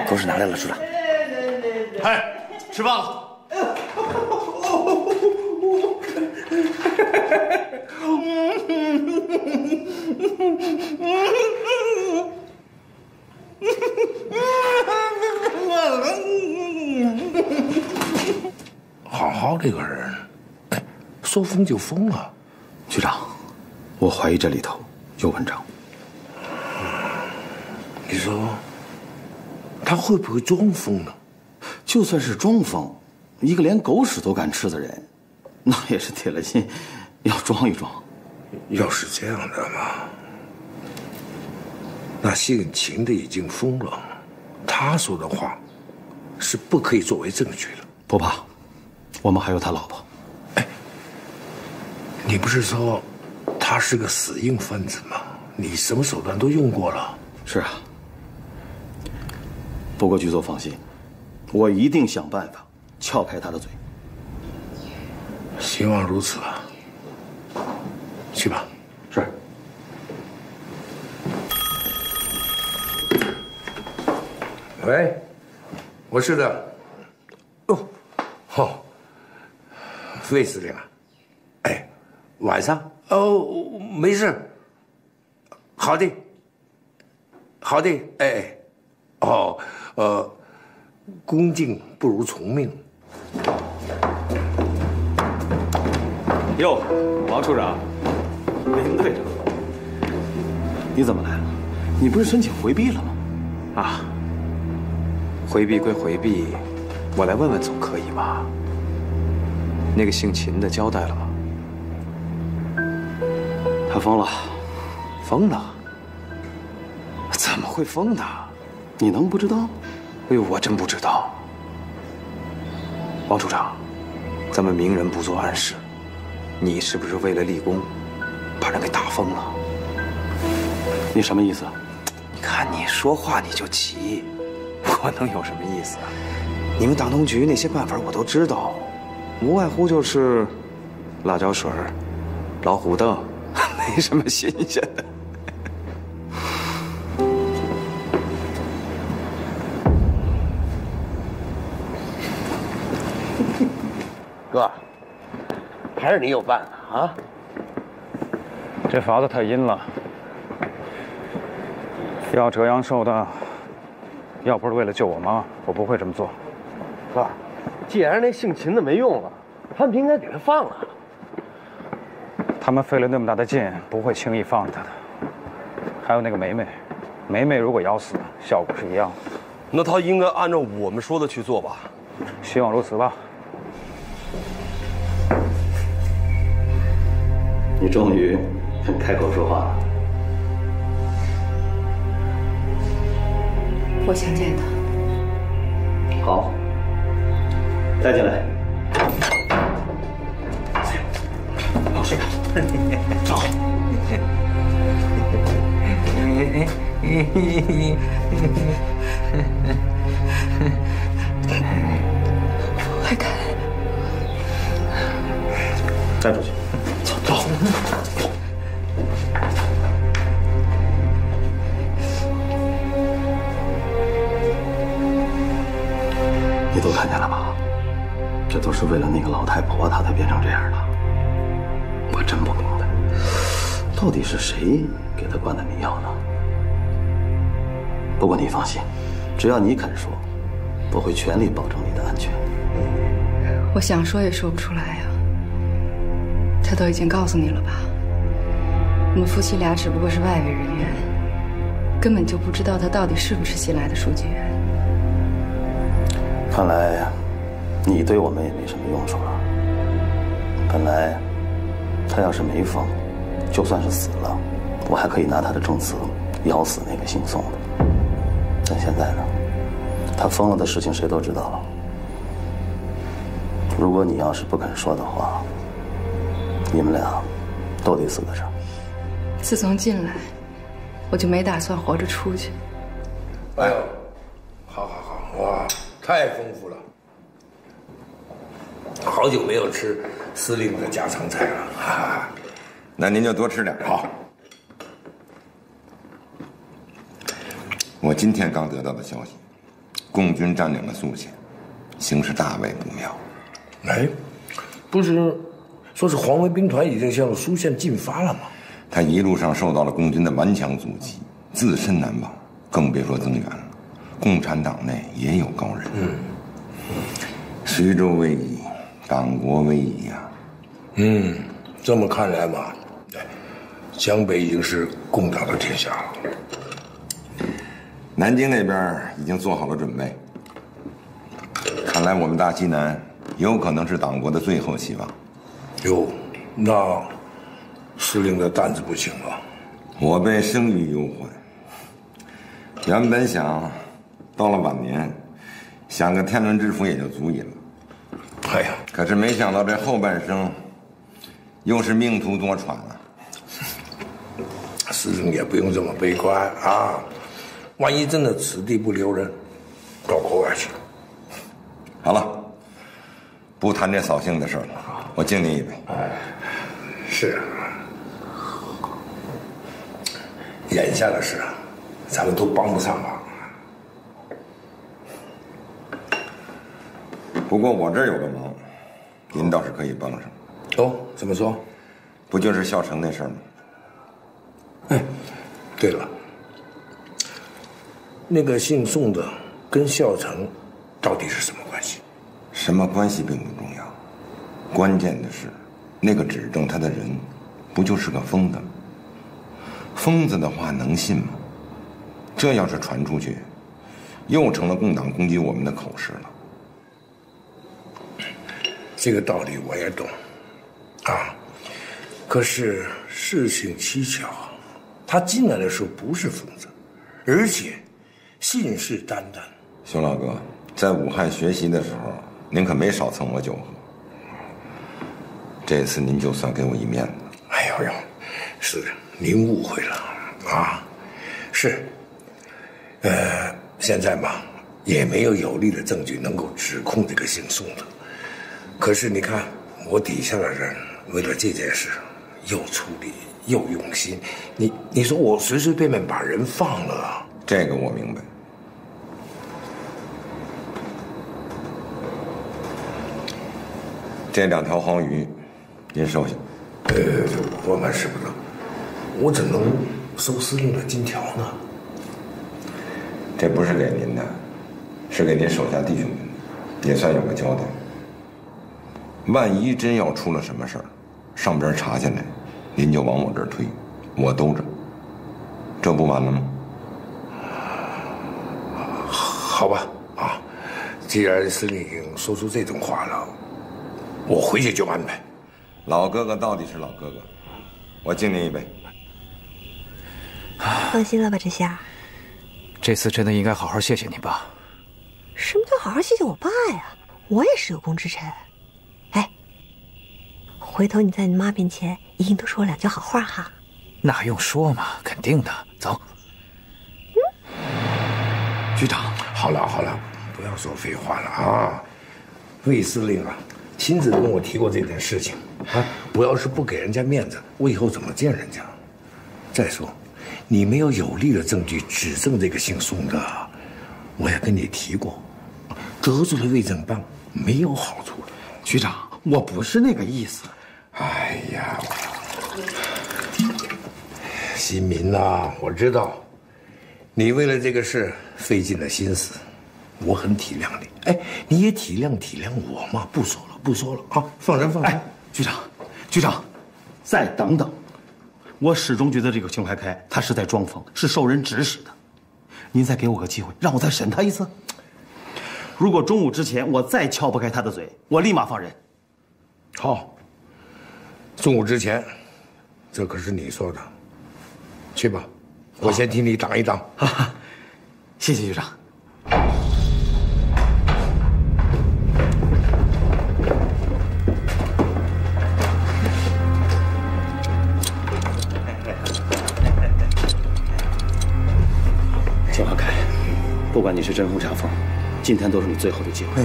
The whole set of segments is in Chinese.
都是拿来了，处长。 哎，吃饭了。 好好的一个人，哎，说疯就疯了。 局长，我怀疑这里头有文章。 你说他会不会装疯呢？ 就算是装疯，一个连狗屎都敢吃的人，那也是铁了心要装一装。 要是这样的嘛，那姓秦的已经疯了，他说的话是不可以作为证据的。 不怕，我们还有他老婆。 哎，你不是说他是个死硬分子吗？你什么手段都用过了。 是啊。不过局座放心，我一定想办法撬开他的嘴。 希望如此啊。去吧。 是。 喂，我是的。哦，好，魏司令啊。哎，晚上哦，没事。好的，好的，哎，哦，恭敬不如从命。 哟，王处长，林队长，你怎么来了？你不是申请回避了吗？ 啊，回避归回避，我来问问总可以吧？那个姓秦的交代了吗？ 他疯了。 疯了？怎么会疯呢？ 你能不知道？ 哎呦，我真不知道。王处长，咱们明人不做暗事，你是不是为了立功，把人给打疯了？ 你什么意思？ 你看你说话你就急，我能有什么意思啊？你们党东局那些办法我都知道，无外乎就是辣椒水、老虎凳，没什么新鲜的。 哥，还是你有办法啊！ 这法子太阴了，要折阳寿的，要不是为了救我妈，我不会这么做。 哥，既然那姓秦的没用了，他们应该给他放了。 他们费了那么大的劲，不会轻易放他的。还有那个梅梅，梅梅如果咬死，效果是一样的。 那他应该按照我们说的去做吧？ 希望如此吧。 你终于开口说话了。 我想见他。 好，带进来。老师，走。 快开！ 带出去。走。你都看见了吧？这都是为了那个老太婆，她才变成这样的。我真不明白，到底是谁给她灌的迷药呢？不过你放心，只要你肯说，我会全力保证你的安全。 我想说也说不出来呀。他都已经告诉你了吧？我们夫妻俩只不过是外围人员，根本就不知道他到底是不是新来的书记员。 看来你对我们也没什么用处了。本来他要是没疯，就算是死了，我还可以拿他的证词咬死那个姓宋的。但现在呢，他疯了的事情谁都知道了。如果你要是不肯说的话，你们俩都得死在这儿。 自从进来，我就没打算活着出去。 哎呦，好，哇，太丰富了！好久没有吃司令的家常菜了，哈哈。 那您就多吃点。好，我今天刚得到的消息， 共军占领了宿县，形势大为不妙。 哎，不是说是黄维兵团已经向苏县进发了吗？ 他一路上受到了共军的顽强阻击，自身难保，更别说增援了。共产党内也有高人。徐州危矣，党国危矣呀。 这么看来嘛，江北已经是共党的天下了。 南京那边已经做好了准备，看来我们大西南有可能是党国的最后希望。 哟，那司令的担子不轻啊。 我被生于忧患，原本想到了晚年享个天伦之福也就足矣了。 哎呀， 可是没想到这后半生又是命途多舛啊。 司令也不用这么悲观啊，万一真的此地不留人，到国外去了。 好了，不谈这扫兴的事了，我敬你一杯。 是，眼下的事，咱们都帮不上忙。 不过我这儿有个忙，您倒是可以帮上。 哦，怎么说？ 不就是孝成那事儿吗？ 对了，那个姓宋的跟孝成到底是什么关系？ 什么关系并不重要，关键的是，那个指证他的人，不就是个疯子吗？疯子的话能信吗？这要是传出去，又成了共党攻击我们的口实了。 这个道理我也懂，啊，可是事情蹊跷，他进来的时候不是疯子，而且信誓旦旦。 熊老哥，在武汉学习的时候，您可没少蹭我酒喝。这次您就算给我一面子。 哎呦呦，是的，您误会了啊，是，现在嘛，也没有有力的证据能够指控这个姓宋的。可是你看，我底下的人为了这件事，又出力又用心，你说我随随便便把人放了， 这个我明白。这2条黄鱼，您收下。 我蛮使不得，我怎能收司令的金条呢？ 这不是给您的，是给您手下弟兄们的，也算有个交代。万一真要出了什么事儿，上边查下来，您就往我这儿推，我兜着，这不完了吗？ 好吧，啊，既然司令已经说出这种话了，我回去就安排。 老哥哥到底是老哥哥，我敬您一杯。 放心了吧，这下。 这次真的应该好好谢谢你爸。 什么叫好好谢谢我爸呀？我也是有功之臣。哎，回头你在你妈面前一定多说我2句好话哈。 那还用说吗？肯定的。走。局长， 好了好了，不要说废话了啊！魏司令啊，亲自跟我提过这件事情啊。我要是不给人家面子，我以后怎么见人家？再说，你没有有力的证据指证这个姓宋的，我也跟你提过，得罪了魏正邦没有好处的。 局长，我不是那个意思。 哎呀，新民呐，我知道，你为了这个事费尽了心思，我很体谅你。哎，你也体谅体谅我嘛。不说了，不说了啊，放人放人。 局长，再等等。我始终觉得这个邢怀开他是在装疯，是受人指使的。您再给我个机会，让我再审他一次。如果中午之前我再撬不开他的嘴，我立马放人。 好，中午之前，这可是你说的。去吧，我先替你挡一挡。 谢谢局长。邢怀开，不管你是真疯假疯，今天都是你最后的机会。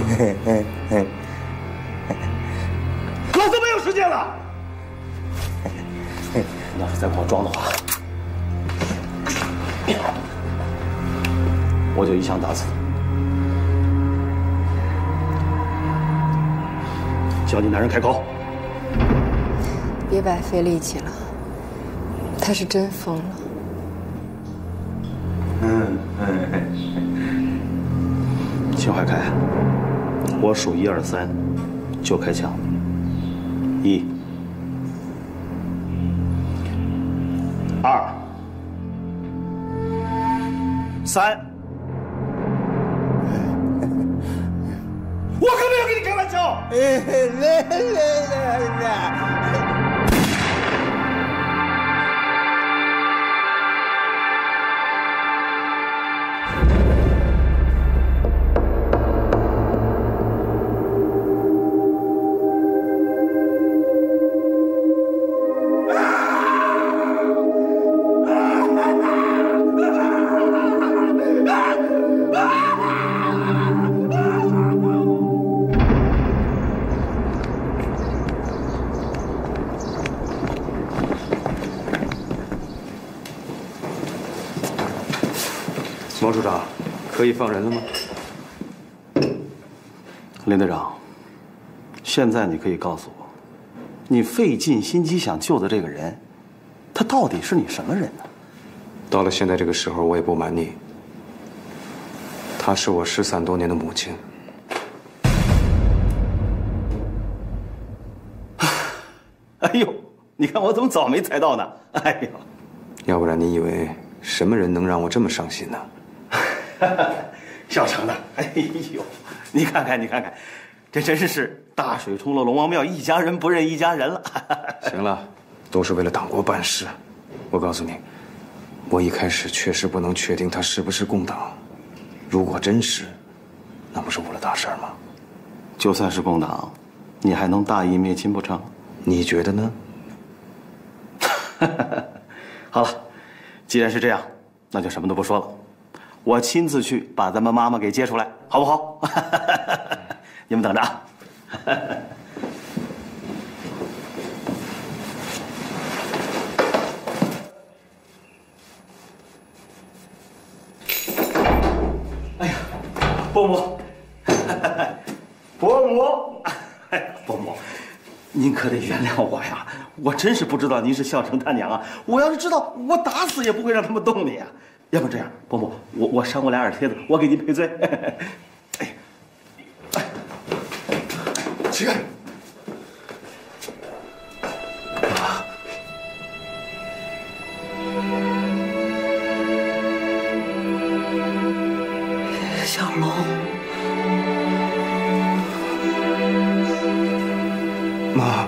老子没有时间了。你要是再跟我装的话，我就一枪打死你。 叫你男人开口。 别白费力气了，他是真疯了。 秦怀开，我数1、2、3，就开枪。1、2、3。我可没有跟你开玩笑。 毛处长，可以放人了吗？ 林队长，现在你可以告诉我，你费尽心机想救的这个人，他到底是你什么人呢？ 到了现在这个时候，我也不瞒你，她是我失散多年的母亲。 哎呦，你看我怎么早没猜到呢？哎呦， 要不然你以为什么人能让我这么伤心呢？ 小成的，哎呦，你看看，你看看，这真是大水冲了龙王庙，一家人不认一家人了。 行了，都是为了党国办事。我告诉你，我一开始确实不能确定他是不是共党。如果真是，那不是误了大事吗？ 就算是共党，你还能大义灭亲不成？ 你觉得呢？ 好了，既然是这样，那就什么都不说了。我亲自去把咱们妈妈给接出来，好不好？你们等着啊！哎呀，伯母，伯母，伯母，您可得原谅我呀！我真是不知道您是孝成他娘啊！我要是知道，我打死也不会让他们动你呀！要不这样，伯母，我扇过俩耳贴子，我给您赔罪。哎，起开！ 小龙， 妈，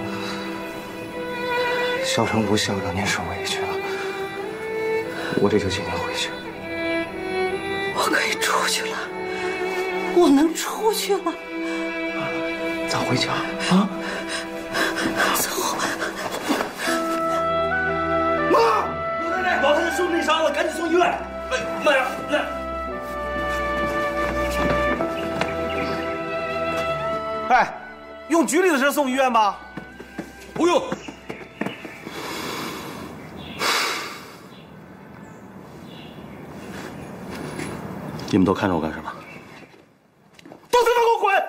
小成不想让您受委屈了，我这就今天回去。 我可以出去了，我能出去了。 咱回家啊！ 走。 妈，老太太，老太太受内伤了，赶紧送医院。哎，慢点，来。哎，用局里的车送医院吧？不用。你们都看着我干什么？都他妈给我滚！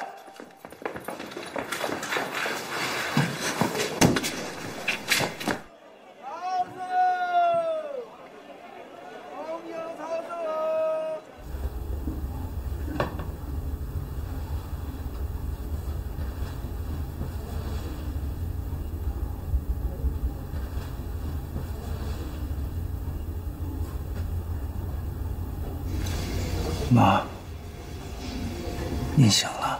妈，您醒了。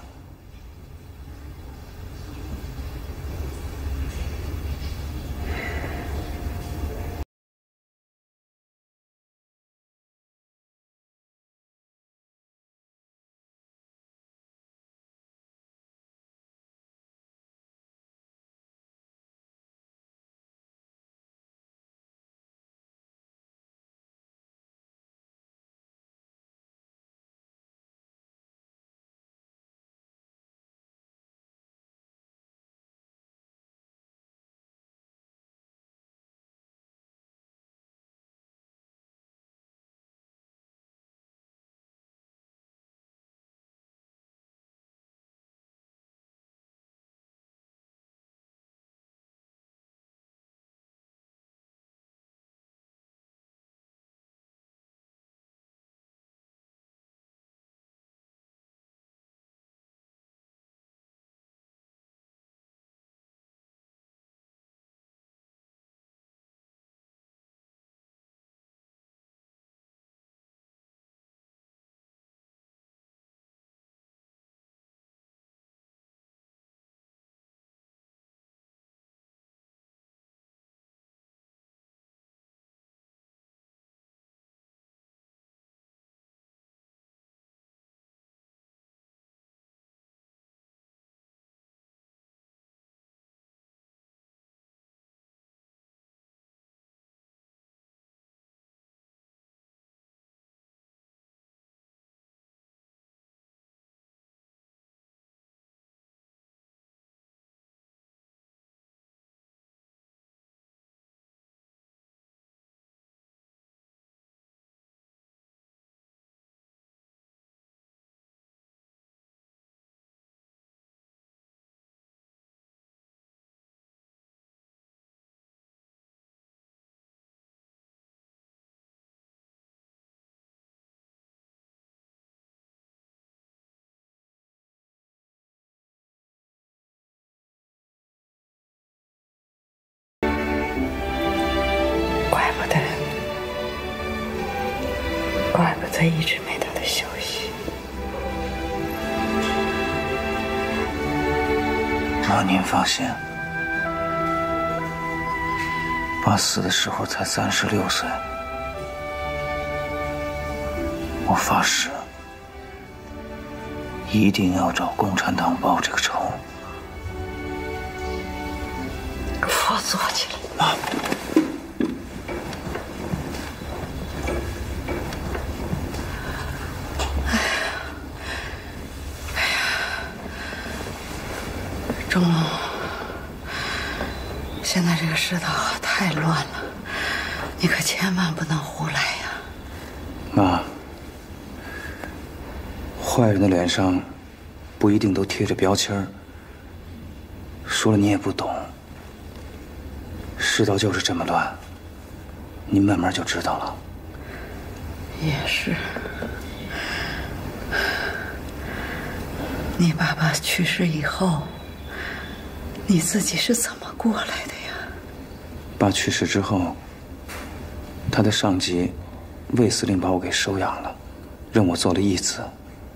他一直没得到消息。 妈，您放心，爸死的时候才36岁，我发誓，一定要找共产党报这个仇。 我坐起来。 妈。 钟龙，现在这个世道太乱了，你可千万不能胡来呀！ 妈，坏人的脸上不一定都贴着标签儿，说了你也不懂。世道就是这么乱，你慢慢就知道了。 也是。你爸爸去世以后，你自己是怎么过来的呀？ 爸去世之后，他的上级卫司令把我给收养了，认我做了义子。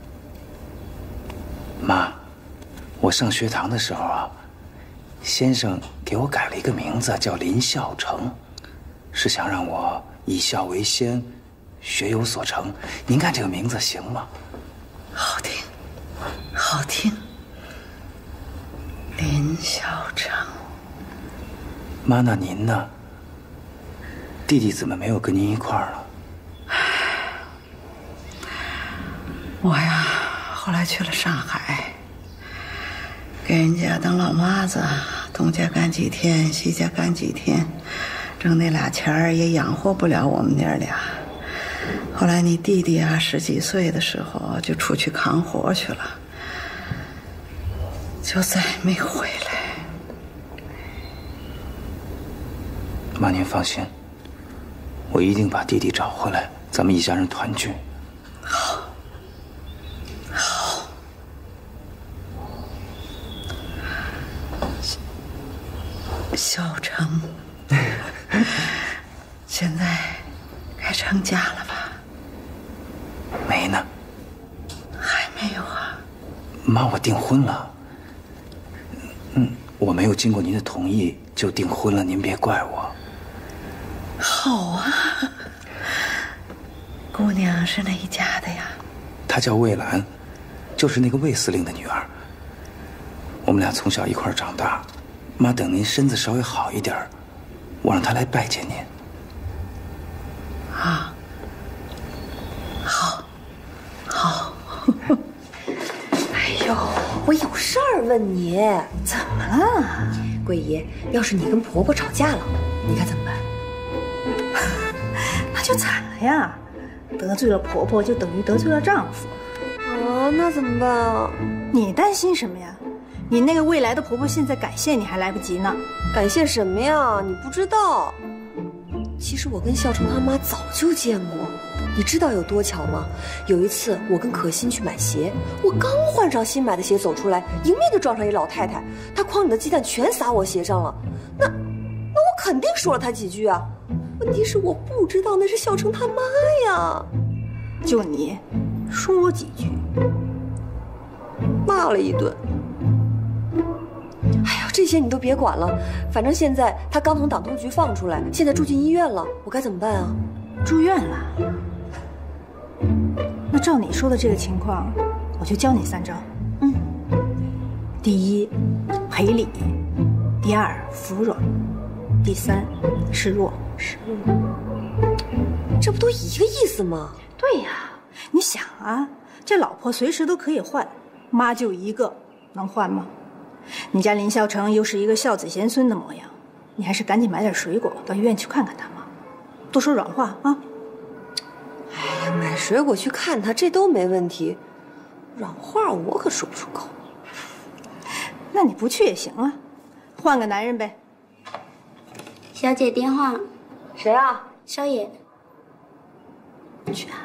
妈，我上学堂的时候啊，先生给我改了一个名字，叫林孝成，是想让我以孝为先，学有所成。您看这个名字行吗？ 好听，好听。林孝成。 妈，那您呢？弟弟怎么没有跟您一块儿了？ 我呀，后来去了上海，给人家当老妈子，东家干几天，西家干几天，挣那俩钱儿也养活不了我们娘俩。后来你弟弟啊10几岁的时候就出去扛活去了，就再没回来。 妈，您放心，我一定把弟弟找回来，咱们一家人团聚。 好，好。孝成，现在该成家了吧？ 没呢。 还没有啊？ 妈，我订婚了。我没有经过您的同意就订婚了，您别怪我。 好啊，姑娘是哪一家的呀？ 她叫魏兰，就是那个魏司令的女儿。我们俩从小一块儿长大。妈，等您身子稍微好一点，我让她来拜见您。 啊，好，好。 哎呦，我有事儿问你， 怎么了？ 桂姨，要是你跟婆婆吵架了，你该怎么办？ 那就惨了呀！得罪了婆婆，就等于得罪了丈夫。 哦，那怎么办啊？ 你担心什么呀？你那个未来的婆婆现在感谢你还来不及呢。 感谢什么呀？你不知道。其实我跟孝成他妈早就见过，你知道有多巧吗？有一次我跟可心去买鞋，我刚换上新买的鞋走出来，迎面就撞上一老太太，她筐里的鸡蛋全撒我鞋上了。那我肯定说了她几句啊。问题是我不知道那是孝成他妈呀。 就你说几句， 骂了一顿。哎呀，这些你都别管了，反正现在他刚从党通局放出来，现在住进医院了，我该怎么办啊？ 住院了？那照你说的这个情况，我就教你3招。第一，赔礼；第2，服软；第3，示弱。 这不都一个意思吗？ 对呀，你想啊，这老婆随时都可以换，妈就一个，能换吗？你家林孝成又是一个孝子贤孙的模样，你还是赶紧买点水果到医院去看看他嘛，多说软话啊。 哎呀，买水果去看他，这都没问题，软话我可说不出口。 那你不去也行啊，换个男人呗。 小姐电话。 谁啊？ 少爷。 去啊。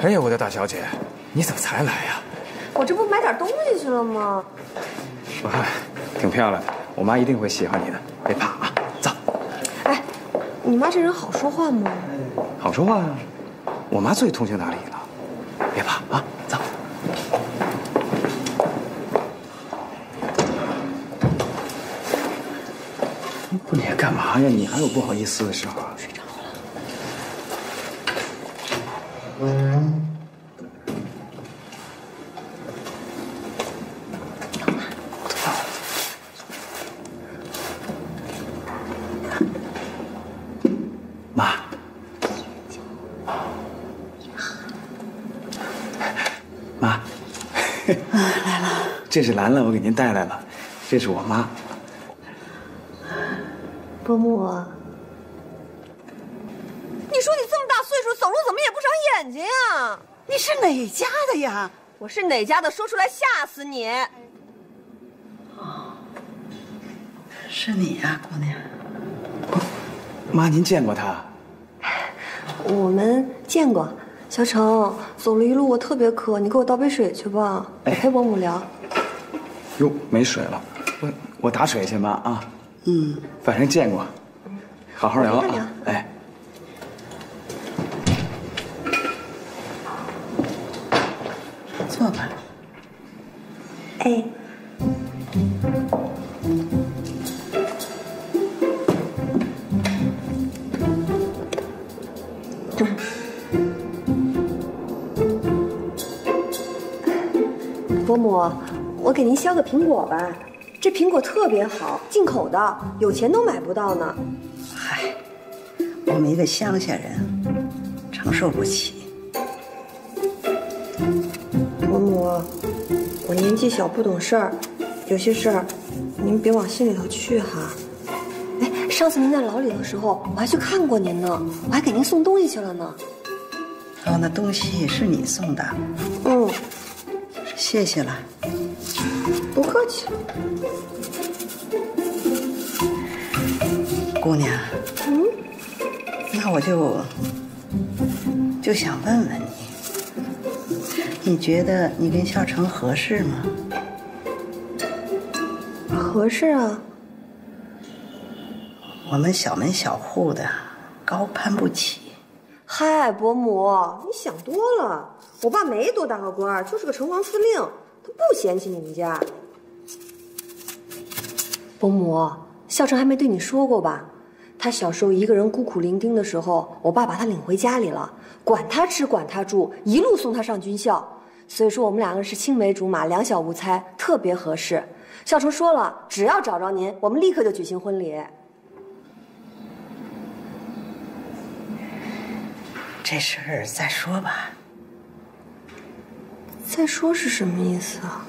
哎呀，我的大小姐，你怎么才来呀？ 我这不买点东西去了吗？ 我看挺漂亮的，我妈一定会喜欢你的，别怕啊，走。 哎，你妈这人好说话吗？ 好说话啊，我妈最通情达理了，别怕啊，走。不，你干嘛呀？你还有不好意思的时候啊？睡着了。妈，妈， 来了。 这是兰兰，我给您带来了，这是我妈。 伯母，你说你这么大岁数，走路怎么也不长眼睛呀？ 你是哪家的呀？ 我是哪家的，说出来吓死你！ 哦，是你呀，姑娘。 妈，您见过他？ 我们见过。小程，走了一路我特别渴，你给我倒杯水去吧。我陪伯母聊。 哟，没水了，我打水去，妈啊。 嗯， 反正见过，好好聊啊。哎， 坐吧。 哎。伯母，我给您削个苹果吧。这苹果特别好，进口的，有钱都买不到呢。 嗨，我们一个乡下人，承受不起。 伯母，我年纪小不懂事儿，有些事儿您别往心里头去哈。哎，上次您在牢里的时候，我还去看过您呢，我还给您送东西去了呢。 哦，那东西是你送的？ 嗯， 谢谢了。 不客气。 姑娘，那我就想问问你，你觉得你跟孝成合适吗？ 合适啊。 我们小门小户的，高攀不起。 嗨，伯母，你想多了。我爸没多大个官，就是个城防司令，他不嫌弃你们家。伯母，孝成还没对你说过吧？他小时候一个人孤苦伶仃的时候，我爸把他领回家里了，管他吃管他住，一路送他上军校。所以说我们两个是青梅竹马，两小无猜，特别合适。孝成说了，只要找着您，我们立刻就举行婚礼。 这事儿再说吧。 再说是什么意思啊？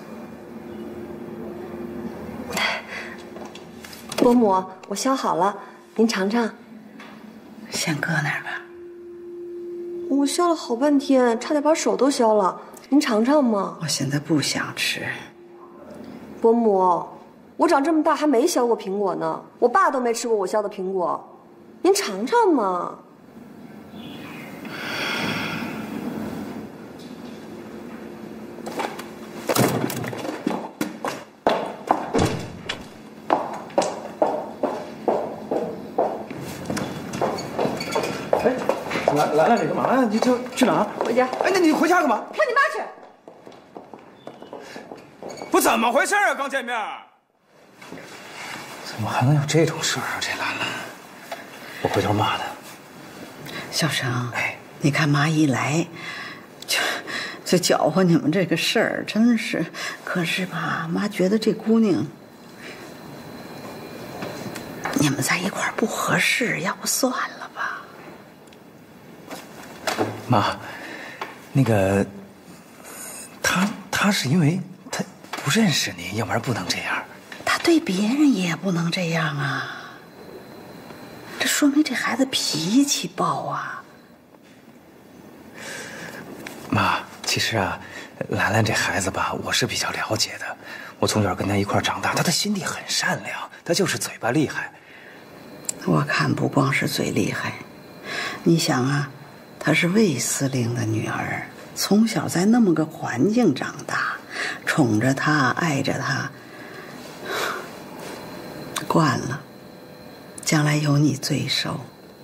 伯母，我削好了，您尝尝。 先搁那儿吧。 我削了好半天，差点把手都削了，您尝尝嘛。 我现在不想吃。 伯母，我长这么大还没削过苹果呢，我爸都没吃过我削的苹果，您尝尝嘛。 兰兰，你干嘛呀？你这去哪儿？ 回家。 哎，那你回家干嘛？ 看你妈去。不怎么回事啊？刚见面。怎么还能有这种事啊？这兰兰，我回头骂他。 小成，哎，你看妈一来，就搅和你们这个事儿，真是。可是吧，妈觉得这姑娘，你们在一块儿不合适，要不算了吧。 妈，那个，他是因为他不认识您，要不然不能这样。 他对别人也不能这样啊。这说明这孩子脾气暴啊。 妈，其实啊，兰兰这孩子吧，我是比较了解的。我从小跟他一块长大，他的心地很善良，他就是嘴巴厉害。 我看不光是嘴厉害，你想啊。她是卫司令的女儿， 从小在那么个环境长大，宠着他，爱着他，惯了，将来有你罪受。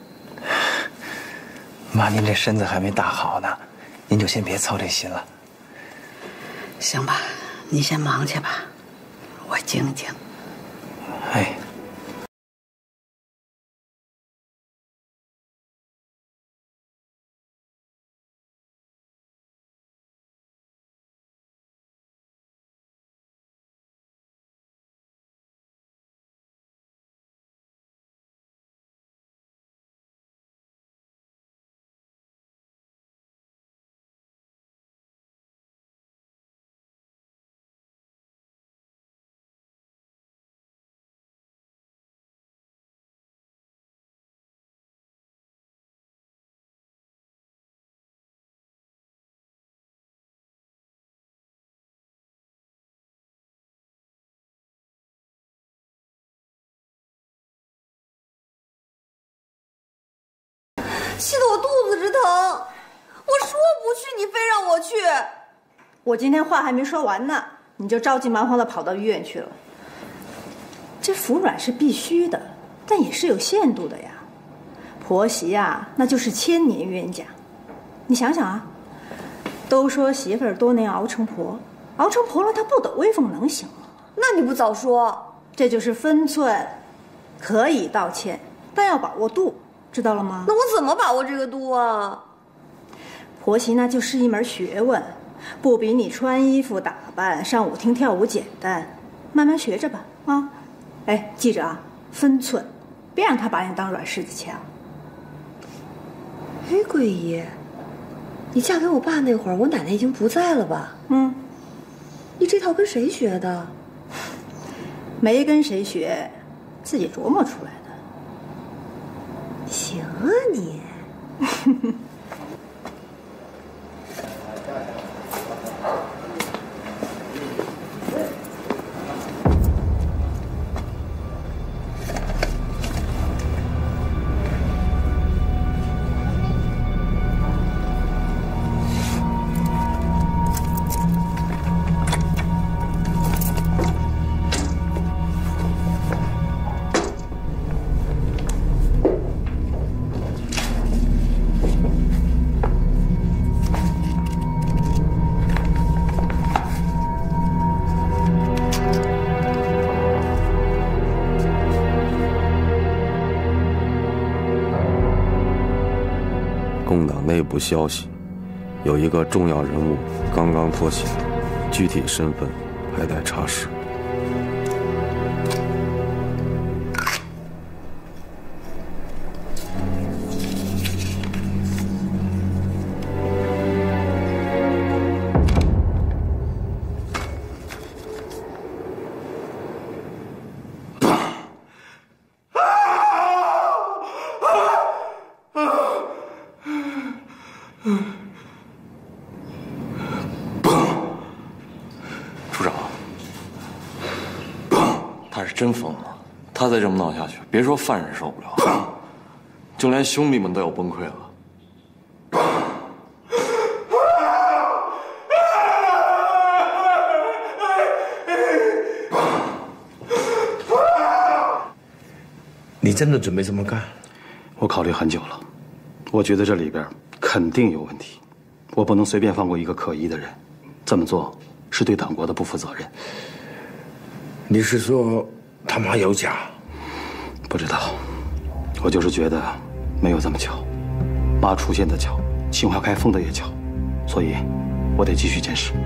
妈，您这身子还没大好呢，您就先别操这心了。 行吧，你先忙去吧，我静静。 哎。 气得我肚子直疼，我说不去，你非让我去。 我今天话还没说完呢，你就着急忙慌地跑到医院去了。这服软是必须的，但也是有限度的呀。婆媳呀，那就是千年冤家。你想想啊，都说媳妇儿多年熬成婆，熬成婆了，她不抖威风能行吗？ 那你不早说？ 这就是分寸，可以道歉，但要把握度。知道了吗？ 那我怎么把握这个度啊？ 婆媳那就是一门学问，不比你穿衣服打扮、上舞厅跳舞简单，慢慢学着吧啊！哎，记着啊，分寸，别让他把你当软柿子掐。 哎，桂姨，你嫁给我爸那会儿，我奶奶已经不在了吧？ 嗯， 你这套跟谁学的？ 没跟谁学，自己琢磨出来的。 行啊你。 共党内部消息，有一个重要人物刚刚脱险，具体身份还待查实。 处长，他是真疯了。他再这么闹下去，别说犯人受不了，就连兄弟们都要崩溃了。 你真的准备这么干？ 我考虑很久了，我觉得这里边肯定有问题，我不能随便放过一个可疑的人，这么做是对党国的不负责任。 你是说他妈有假？ 不知道，我就是觉得没有这么巧，妈出现的巧，秦淮开封的也巧，所以我得继续监视。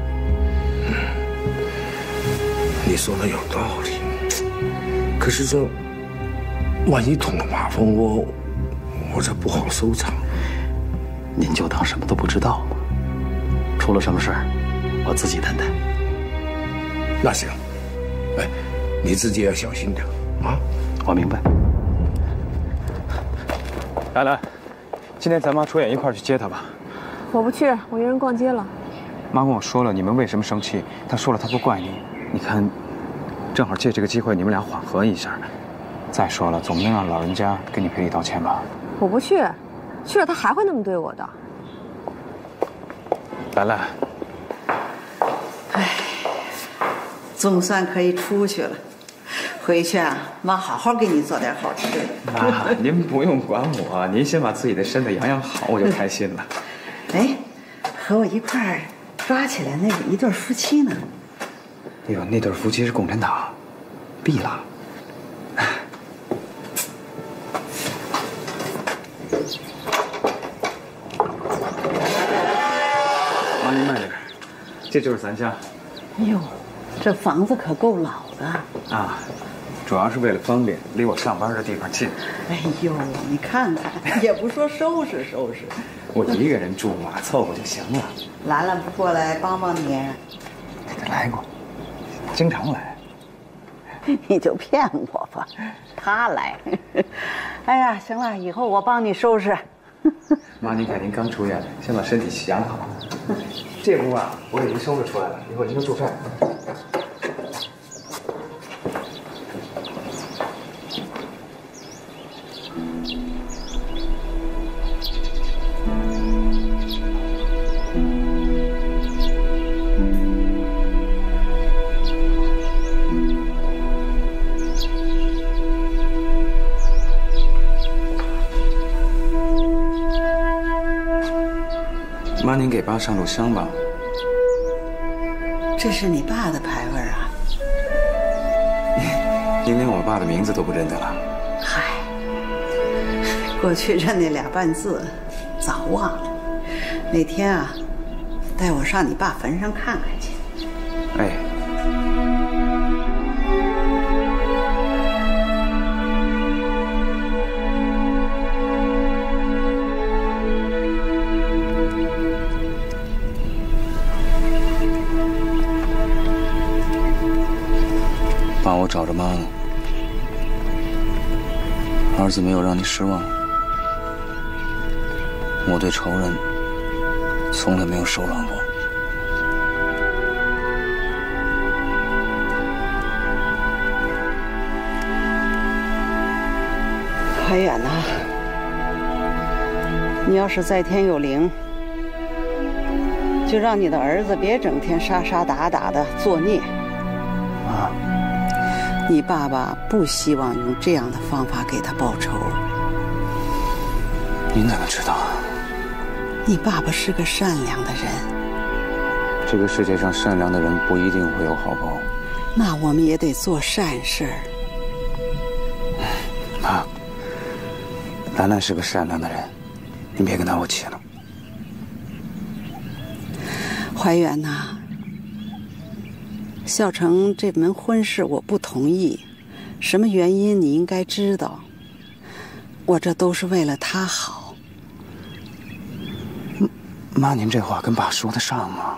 你说的有道理，可是这万一捅了马蜂窝，我这不好收场。 您就当什么都不知道嘛。出了什么事儿，我自己担待。 那行，哎，你自己要小心点啊。 我明白。 来，今天咱妈出院一块儿去接她吧。 我不去，我约人逛街了。 妈跟我说了你们为什么生气，她说了她不怪你。你看，正好借这个机会你们俩缓和一下。再说了，总不能让老人家给你赔礼道歉吧？ 我不去，去了他还会那么对我的。 兰兰， 哎，总算可以出去了。回去啊，妈好好给你做点好吃的。 妈，您不用管我，您先把自己的身子养养好，我就开心了。 哎，和我一块儿抓起来那个一对夫妻呢？ 哎呦，那对夫妻是共产党，毙了。妈，您慢点，这就是咱家。 哎呦，这房子可够老的啊，主要是为了方便，离我上班的地方近。 哎呦，你看看，也不说收拾收拾。 我一个人住嘛，凑合就行了。 兰兰不过来帮帮你？ 他来过，经常来。 你就骗我吧，他来。哎呀，行了，以后我帮你收拾。 妈，您看您刚出院，先把身体养好。这屋啊，我给您收拾出来了，一会儿您就住这儿。妈，您给爸上炷香吧。 这是你爸的牌位啊？ 您连我爸的名字都不认得了？ 嗨，过去认那俩半字，早忘了。那天啊，带我上你爸坟上看看去。 哎。爸，我找着妈了。儿子没有让你失望。我对仇人从来没有手软过。 怀远呐，你要是在天有灵，就让你的儿子别整天杀杀打打的作孽。 妈， 你爸爸不希望用这样的方法给他报仇。 您怎么知道？ 你爸爸是个善良的人。 这个世界上善良的人不一定会有好报。 那我们也得做善事儿。 妈，兰兰是个善良的人，您别跟她怄气了。 怀远呐，孝成这门婚事我不同意，什么原因你应该知道。我这都是为了他好。 妈，您这话跟爸说得上吗？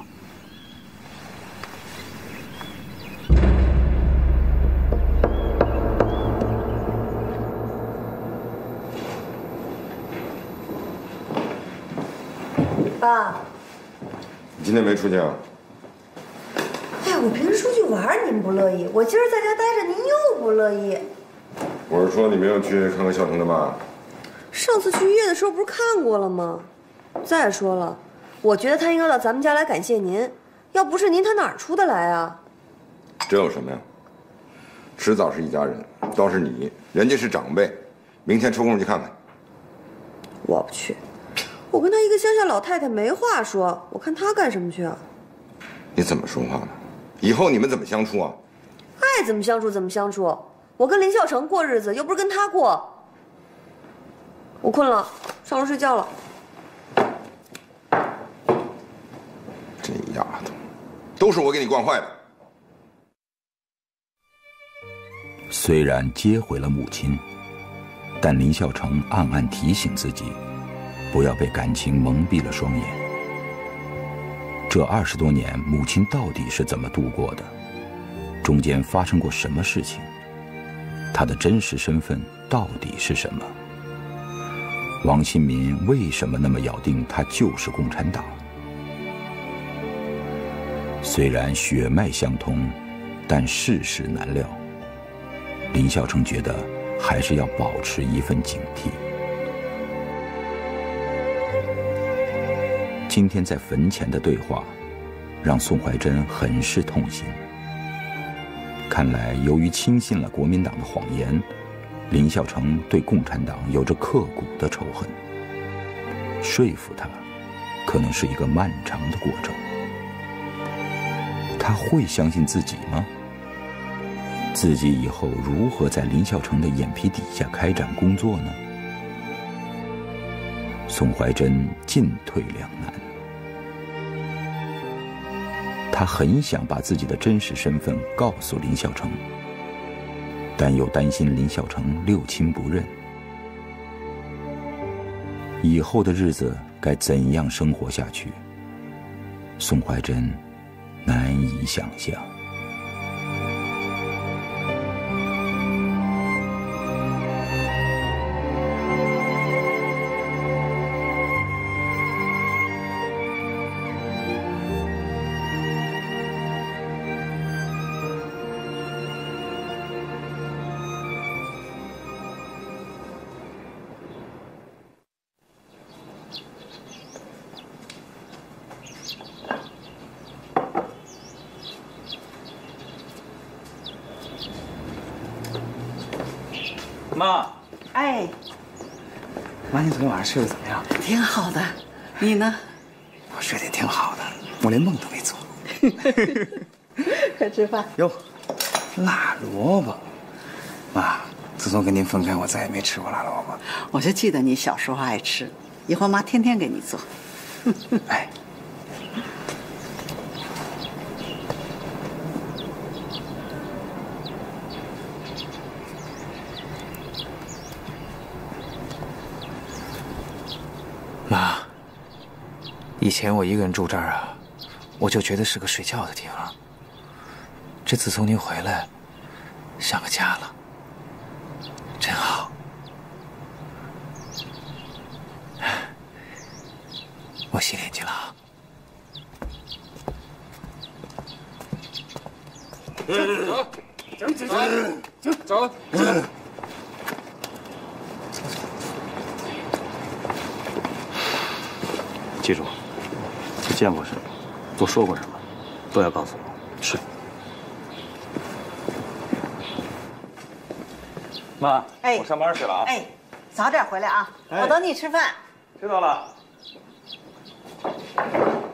爸， 你今天没出去啊？ 哎呀，我平时出去玩你们不乐意，我今儿在家待着您又不乐意。 我是说你没有去看看孝成的妈。 上次去医院的时候不是看过了吗？再说了，我觉得他应该到咱们家来感谢您，要不是您，他哪儿出得来啊？ 这有什么呀？迟早是一家人，倒是你，人家是长辈，明天抽空去看看。 我不去，我跟他一个乡下老太太没话说，我看他干什么去啊？ 你怎么说话呢？以后你们怎么相处啊？ 爱怎么相处怎么相处，我跟林孝成过日子，又不是跟他过。我困了，上楼睡觉了。 这丫头，都是我给你惯坏的。 虽然接回了母亲，但林孝成暗暗提醒自己，不要被感情蒙蔽了双眼。这20多年，母亲到底是怎么度过的？中间发生过什么事情？她的真实身份到底是什么？王新民为什么那么咬定他就是共产党？虽然血脉相通，但世事难料。林孝成觉得还是要保持一份警惕。 今天在坟前的对话，让宋怀珍很是痛心。看来，由于轻信了国民党的谎言，林孝成对共产党有着刻骨的仇恨。说服他，可能是一个漫长的过程。他会相信自己吗？自己以后如何在林孝成的眼皮底下开展工作呢？宋怀珍进退两难。他很想把自己的真实身份告诉林孝成，但又担心林孝成六亲不认。以后的日子该怎样生活下去？宋怀珍难以想象。 妈， 哎， 妈，你昨天晚上睡得怎么样？ 挺好的，你呢？ 我睡得也挺好的，我连梦都没做。 快吃饭。 哟，辣萝卜，妈，自从跟您分开，我再也没吃过辣萝卜。 我就记得你小时候爱吃，以后妈天天给你做。 哎。妈，以前我一个人住这儿啊，我就觉得是个睡觉的地方。这自从您回来，像个家了，真好。我洗脸去了啊。 走。 记住，你见过什么，都说过什么，都要告诉我。是。 妈， 哎， 我上班去了啊。 哎，早点回来啊， 哎我等你吃饭。 知道了。